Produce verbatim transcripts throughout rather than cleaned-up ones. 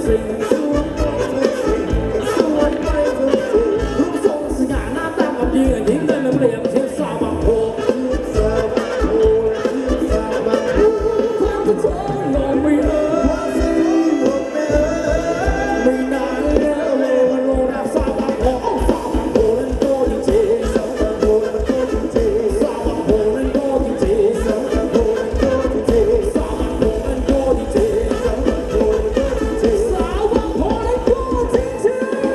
สิ่งสวนไปทุกสิ่งสวนไปทุกสิ่งรูปทรงสง่าหน้าตากับยืนทิ้งเงินเปลี่ยนเทียบสาวบางโพสาวบางโพสาวบางโพความจะท้องลงไม่เอ่ยไม่นานแล้วโลโลรักสาวบางโพสาวบางโพนั้นโตจริงๆสาวบางโพนั้นโตจริงๆสาวบางโพนั้นโตจริงๆสาวบางโพนั้นโตจริงๆสาวบางโพนั้นโตจริงๆสาวบางโพนั้นโตจริงๆสาวบางโพนั้นโตจริงๆ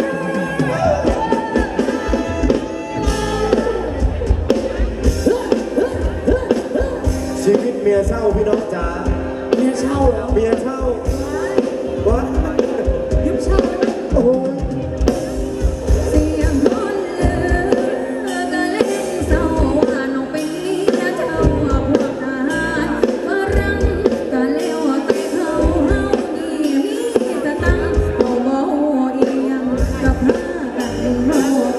ชีวิตเมียเช่าพี่น้องจ๋าเมียเช่าเหรอเมียเช่าวัดยิ้มเช่าโอ้ยเสียงคนเลือก็เล่นเศร้าว่าน้องเป็นเมียเจ้าพวกทหารฝรั่งก็เลี้ยวไปเขาเฮานี่มีสตังค์บ่บ่เอียงกับพากันโลไป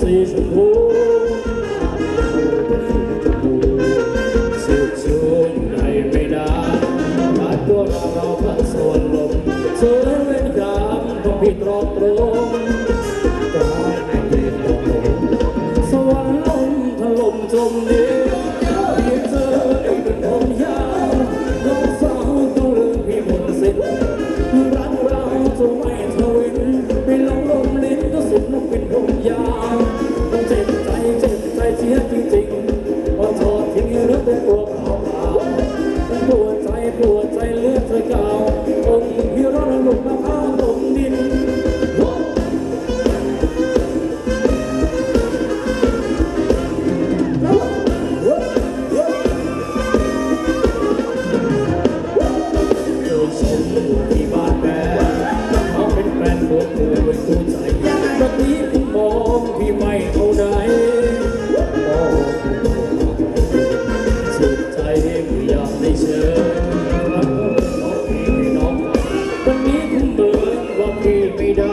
สีชมพูสุดชูอยู่ในไม่ได้รักตัวเราเราพัดส่วนลมเธอเล่นกามต้องผิดตรงตรงกายไม่เปลี่ยนตรงสวรรค์ลมถล่มจมดินเพียงเธอเองเป็นผมยาวน้องสาวต้องลืมพี่มนต์สิทธิ์รักเราจะไม่ทวินไม่ลงลมลิ้นก็สุดนักเป็นผมยาวต้องเจ็บใจเจ็บใจเสียจริงๆว่าทอดทิ้งเรื่องเป็นตัวเปล่าปวดใจปวดใจเลือดเธอเก่าองค์พี่ร้อนหลุดมาพาตกดินที่บ้านแม่เขาเป็นแฟนตัวกูเป็นคู่ใจแบบนี้ผมมองพี่ไม่เอาไหนสุดใจไม่อยากได้เชิญรักน้องพี่ไม่น้องวันนี้ผมเบิร์นว่าพี่ไม่ได้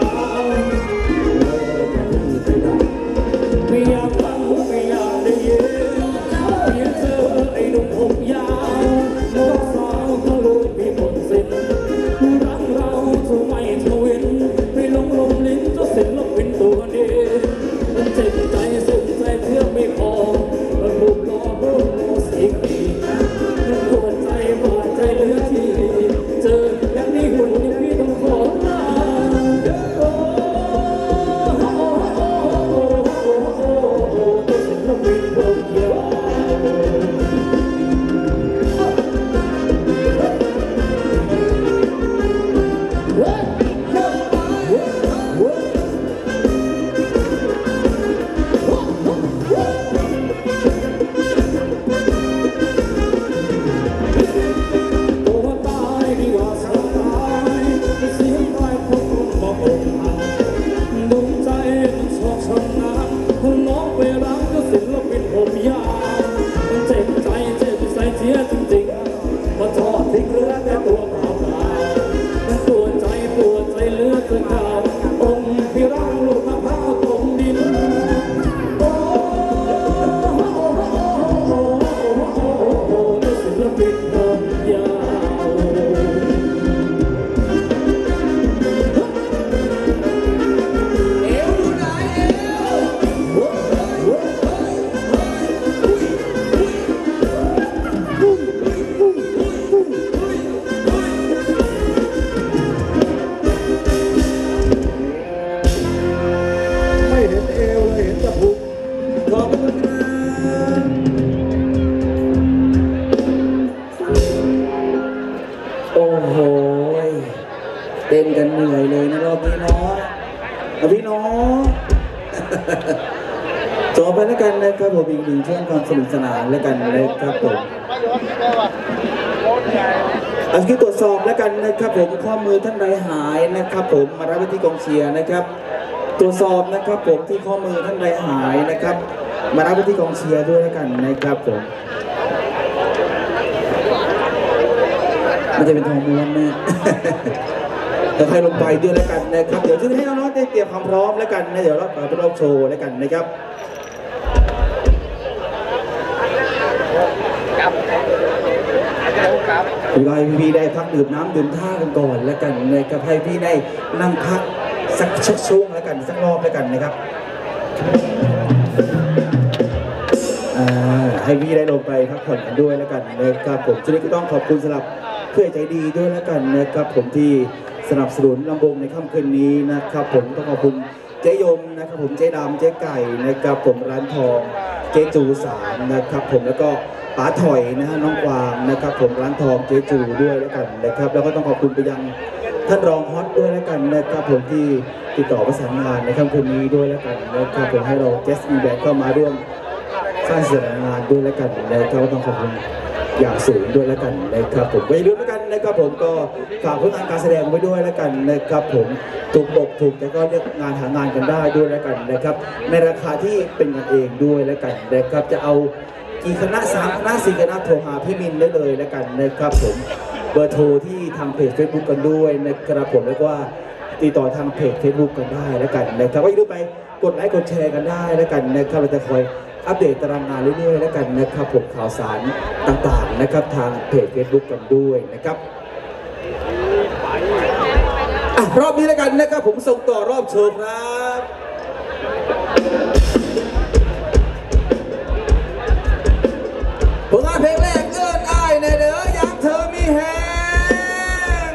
ไม่อยากฟังไม่อยากได้ยินเพียงเธอไอ้หนุ่มผมยาวน้องสาวเขารู้พี่หมดสิ้นรักเราจะไม่ทวินไม่ลงลมลิ้นจะเสร็จแล้วเป็นตัวเดียวมันเจ็บใจเจ็บใจเพื่อไม่พอมันบุกล้อบุกล้อสิ่งดีมันปวดใจบาดใจเหลือที่เจอแบบนี้หุ่นยังพี่ต้องขอลาโอ้โอ้โอ้โอ้โอ้โอ้โอ้จะเสร็จแล้วเป็นตัวเดียวน้องไปรักก็ศิลปินผมยาวมันเจ็บใจเจ็บใจเสียจริงๆมาทอดทิ้งเรือแต่ตัวเปล่ามันปวดใจปวดใจเลือดจนเก่าองค์พี่รักหลุดมาพาตกดินโอ้โอ้โอ้โอ้โอ้โอ้ศิลปินผมยาวเต้นกันเหนื่อยเลยนะรอบนี้เนาะพี่น้องจบไปแล้วกันนะครับผมอีกหนึ่งช่วงความสนุกสนานแล้วกันนะครับผมอันนี้ตรวจสอบแล้วกันนะครับผมข้อมือท่านใดหายนะครับผมมารับไปที่กองเชียร์นะครับตรวจสอบนะครับผมที่ข้อมือท่านใดหายนะครับมารับไปที่กองเชียร์ด้วยแล้วกันนะครับผมมันจะเป็นทองม้วนแน่แต่ใครลงไปด้วยแล้วกันนะครับเดี๋ยวจะให้น้องๆได้เตรียมความพร้อมแล้วกันนะเดี๋ยวเราไปรอบโชว์แล้วกันนะครับเวลาพี่ได้พักดื่มน้ำดื่มท่ากันก่อนแล้วกันนะครับให้พี่ได้นั่งพักสักชักช่วงแล้วกันสักรอบแล้วกันนะครับให้พี่ได้ลงไปพักผ่อนกันด้วยแล้วกันนะครับผมช่วงนี้ก็ต้องขอบคุณสำหรับเพื่อใจดีด้วยแล้วกันนะครับผมที่สนับสนุนลำวงในค่ำคืนนี้นะครับผมต้องขอบคุณเจ๊ยมนะครับผมเจ๊ดำเจ๊ไก่นะครับผมร้านทองเจ๊จูสามนะครับผมแล้วก็ป๋าถอยนะฮะน้องกวางนะครับผมร้านทองเจ๊จูด้วยแล้วกันนะครับแล้วก็ต้องขอบคุณไปยังท่านรองฮอตด้วยแล้วกันนะครับผมที่ติดต่อประสานงานในค่ำคืนนี้ด้วยแล้วกันนะครับผมให้เราเจสมีแบนเข้ามาร่วมสร้างสรรค์งานด้วยแล้วกันนะครับก็ต้องขอบคุณอย่างสูงด้วยแล้วกันนะครับผมไปดูแล้วกันนะครับผมก็ฝากผลงานการแสดงไว้ด้วยแล้วกันนะครับผมถูกบอกถูกแต่ก็เลือกงานหางานกันได้ด้วยแล้วกันนะครับในราคาที่เป็นกันเองด้วยแล้วกันนะครับจะเอากี่คณะสามคณะสี่คณะโทรหาพี่มินได้เลยแล้วกันนะครับผมเบอร์โทรที่ทางเพจ เฟซบุ๊ก กันด้วยนะครับผมเรียกว่าติดต่อทางเพจ เฟซบุ๊ก กันได้แล้วกันนะครับก็อย่าลืมไปกดไลค์กดแชร์กันได้แล้วกันนะครับเราจะคอยอัปเดตตารางงานเรื่อยๆแล้วกันนะครับผมข่าวสารต่างๆนะครับทางเพจ Facebook กันด้วยนะครับอ่ะรอบนี้แล้วกันนะครับผมส่งต่อรอบโชว์ครับผลงานเพลงแรกเอิ้นอ้ายในเด้อยามเธอมีแฮง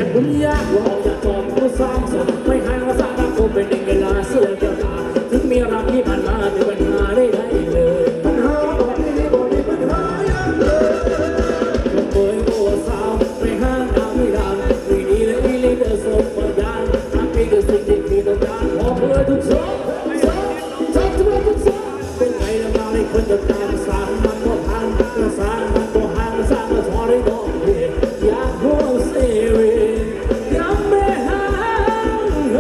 คุณยากว่าจะจอดผู้สร้างสมไม่ห่างว่าสร้างรักคงเป็นเวลาเสื้อเกี่ยวตาถึงมีรักที่ผ่านมาแต่ปัญหาได้ได้เลยปัญหาตอนนี้บ่มีปัญหาอย่างเลยก็เปิดโอ้สาวไม่ห่างดาวไม่ดังวีนี้เลยวีเลยเดินสดเปิดยานทำปีก็สิ่งที่มีต้องการขอเพื่อทุกสองสองสองทุกทุกสองเป็นไงละมาให้คนจะตามสร้างมันก็พังก็สร้างมันก็ห่างสร้างมาทอได้ดอกเบี้ยอยากโฮเซเรยังไม่ห่างเลย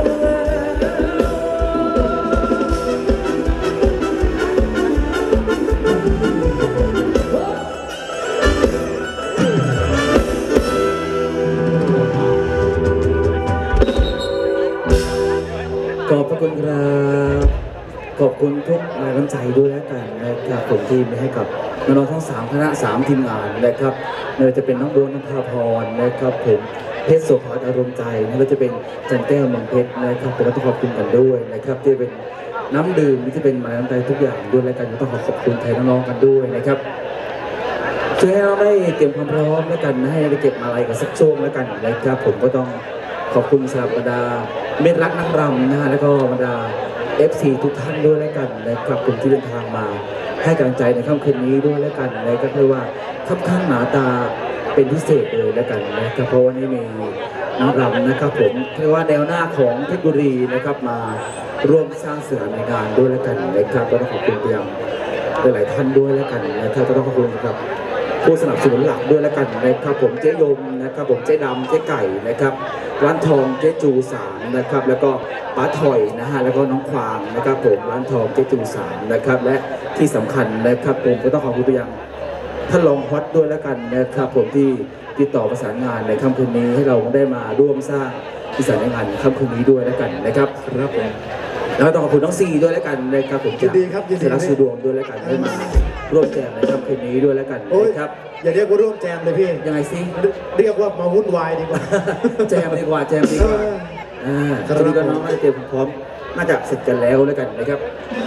ขอบพระคุณครับขอบคุณทุกแรงน้ำใจด้วยแล้วกันนะครับผมที่มีให้กับน้องๆทั้งสามคณะสามทีมงานนะครับไม่ว่าจะเป็นน้องโบนน้องพาพรนะครับผมเพชรโสภาอารมณ์ใจไม่ว่าจะเป็นจันแก้วเมืองเพชรนะครับผมก็ต้องขอบคุณกันด้วยนะครับที่เป็นน้ำดื่มที่เป็นมาน้ำใจทุกอย่างด้วยแล้วกันก็ต้องขอขอบคุณไทยน้องๆกันด้วยนะครับช่วยให้เราได้เตรียมความพร้อมแล้วกันให้ได้เก็บมาลัยกันสักช่วงแล้วกันนะครับผมก็ต้องขอบคุณสำหรับบรรดาเม็ดรักนักรำนะฮะแล้วก็บรรดา เอฟ ซี ทุกท่านด้วยแล้วกันนะครับผมที่เดินทางมาให้กำลังใจในค่ำคืนนี้ด้วยแล้วกันนะก็คือว่าค่อนข้างหนาตาเป็นพิเศษเลยแล้วกันนะครับเพราะวันนี้มีนักรำนะครับผมเรียกว่าแนวหน้าของเพชรบุรีนะครับมาร่วมสร้างเสริมในงานด้วยแล้วกันนะครับก็ต้องขอบคุณไปยังหลายๆท่านด้วยแล้วกันนะครับก็ต้องขอบคุณครับผู้สนับสนุนหลักด้วยแล้วกันนะครับผมเจ๊ยมนะครับผมเจ๊ดำเจ๊ไก่นะครับร้านทองเจ๊จูสามนะครับแล้วก็ป้าถอยนะฮะแล้วก็น้องควางนะครับผมร้านทองเจ๊จูสามนะครับและที่สำคัญนะครับผมก็ต้องขอบคุณไปยังท่านรองฮอตด้วยแล้วกันนะครับผมที่ติดต่อประสานงานในค่ำคืนนี้ให้เราได้มาร่วมสร้างที่สานงานค่ำคืนนี้ด้วยแล้วกันนะครับครับผมแล้วต้องขอบคุณน้องซีด้วยแล้วกันนะครับผมจากเสรัสดวงด้วยแล้วกันได้มาร่วมแจมในค่ำคืนนี้ด้วยแล้วกันนะครับอย่าเรียกว่าร่วมแจมเลยพี่ยังไงซิเรียกว่ามาวุ่นวายดีกว่าแจมดีกว่าแจมดีกว่าอ่าตอนนี้ก็น้องน่าจะเตรียมพร้อมน่าจะเสร็จกันแล้วแล้วกันนะครับ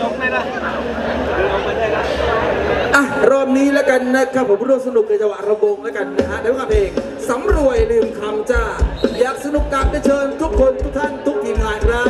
อ่ะรอบนี้แล้วกันนะครับผมร่วมสนุกในจังหวะระบงแล้วกันนะฮะในว่าเพลงสำรวยลืมคำจ้าอยากสนุกกับได้เชิญทุกคนทุกท่านทุกทีมงานครับ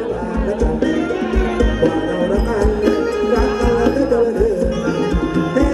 ว่าเรารักกันรักกันแล้วก็เดินเดิน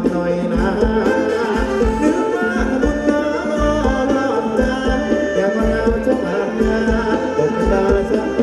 อนหน่อยนะนึกว่าบุญน้ำรอดจานอย่ามาเอาเจ้าหากงานบอกตาฉัน